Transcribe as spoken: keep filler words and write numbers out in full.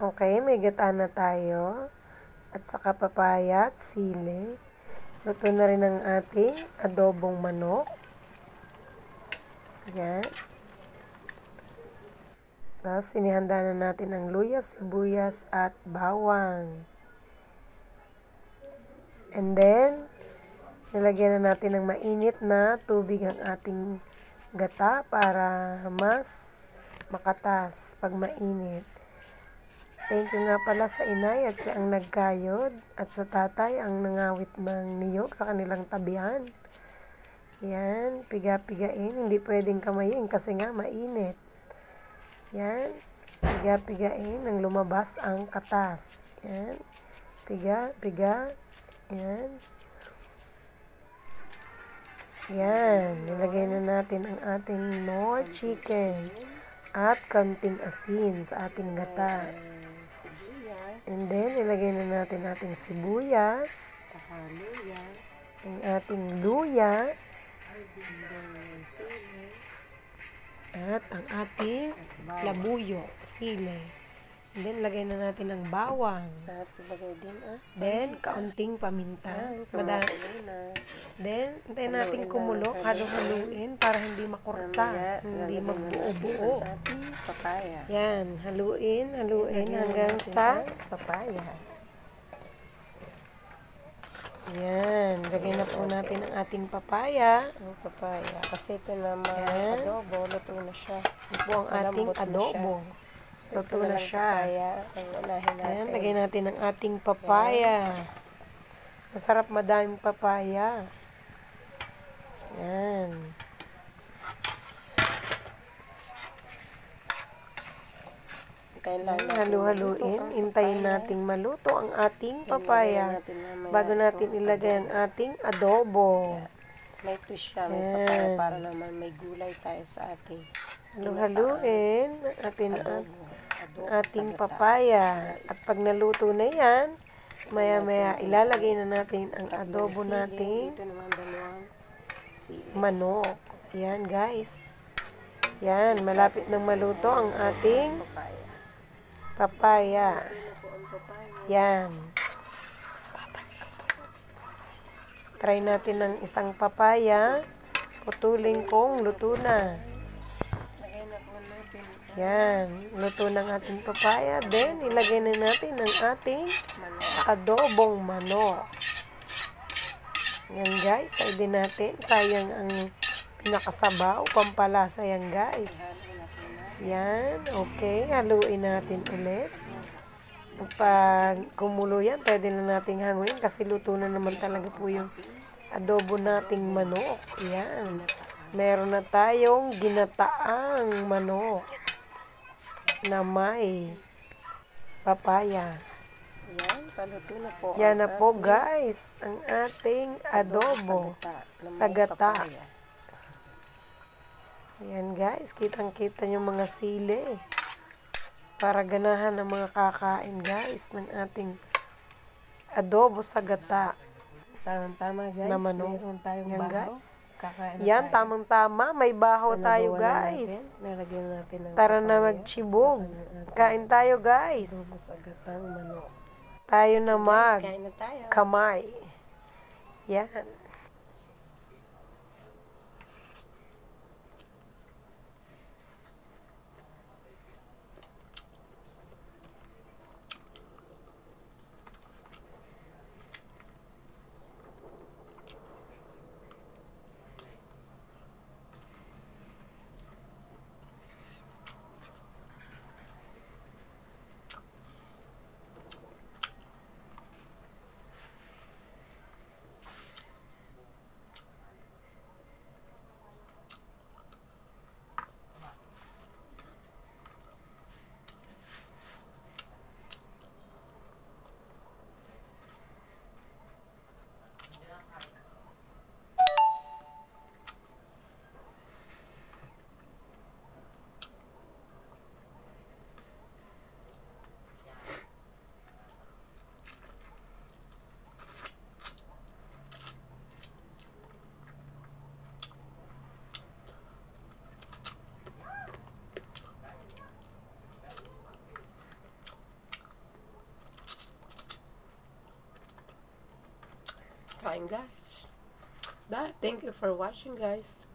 Okay, may gata na tayo. At saka papaya at sili. Luto na rin ang ating adobong manok. Yan. Tapos, sinihanda na natin ang luya, sibuyas, at bawang. And then, nilagyan na natin ng mainit na tubig ang ating gata para mas makatas pag mainit. Thank you nga pala sa inay at siya ang nagkayod at sa tatay ang nangawit ng niyog sa kanilang tabihan. Yan, piga-pigain. Hindi pwedeng kamayin kasi nga mainit. Yan, piga-pigain nang lumabas ang katas. Yan, piga-piga. Yan. Yan, nilagay na natin ang ating Knorr chicken at kanting asin sa ating gata. And then, ilagay na natin ating sibuyas, ang ating luya, at ang ating labuyo, sili. And then, lagay na natin ang bawang. At ilagay din, ah. Then, kaunting paminta. Madami. Then, hintayin natin kumulo, halo-haluin para hindi makurta, hindi magbuo-buo. Papaya. Yan, haluin, haluin hanggang sa papaya. Yan, lagay na po natin ang ating papaya. Ang papaya. Kasi ito naman adobo, luto na siya. Ito po ang ating adobo. Luto na siya. Ang unahin natin. Yan, lagay natin ang ating papaya. Masarap madaming papaya. Yan. Halu-haluin. Hintayin nating maluto ang ating papaya bago natin ilagay ang ating adobo. May twist siya, may papaya para naman may gulay tayo sa ating halu-haluin natin ang ating papaya. At pag naluto na yan, maya-maya ilalagay na natin ang adobo nating manok. Yan guys. Yan, malapit nang maluto ang ating papaya. Yan. Try natin ng isang papaya. Putulin kong luto na. Yan. Luto ng ating papaya. Then, ilagay na natin ang ating adobong manok. Yan guys. Side natin. Sayang ang pinakasabaw. Pampalasa yan guys. Yan. Okay. Haluin natin ulit. Pag kumulo yan, pwede na nating hanguin kasi luto na naman talaga po yung adobo nating manok. Yan. Meron na tayong ginataang manok na may papaya. Yan, paluto na po. Yan na po guys, ang ating adobo sa gata. Yan guys, kitang-kita yung mga sili. Para ganahan ng mga kakain guys ng ating adobo sa gata. Tamang-tama guys, na manok. meron tayong Yan, bahaw. guys. Kakain na Yan, tayo. tamang-tama. May baho Sa tayo nabawa na guys. natin, nilagyan natin ng Tara na papaya. magchibog. Saka ng ating Kain tayo guys. adobo sa gatang manok. Tayo na Guys, mag kain na tayo. kamay. Yan. kain guys. That, thank you for watching guys.